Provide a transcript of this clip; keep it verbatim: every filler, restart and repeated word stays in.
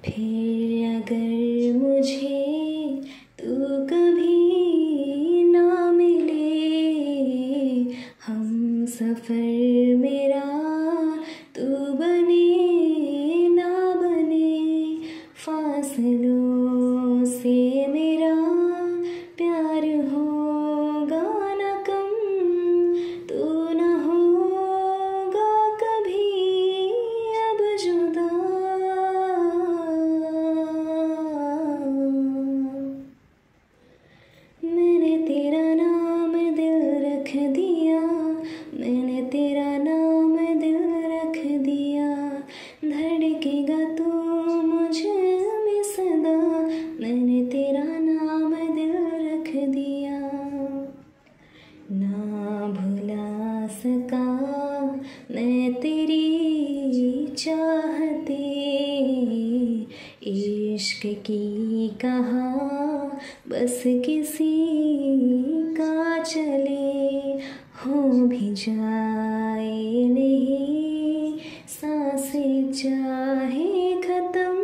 फिर अगर मुझे तू कभी ना मिले, हम सफ़र मेरा तू बने ना बने, फासलों से मेरा प्यार होगा न कम, तू न होगा कभी अब जुदा। मैंने तेरा नाम दिल रख दिया, मैंने तेरा नाम दिल रख दिया, धड़केगा तू मुझ में सदा, मैंने तेरा नाम दिल रख दिया। ना भुला सका मैं तेरी चाहते, इश्क की कहा बस किसी का चले, हो भी जाए नहीं सांसें चाहे खत्म,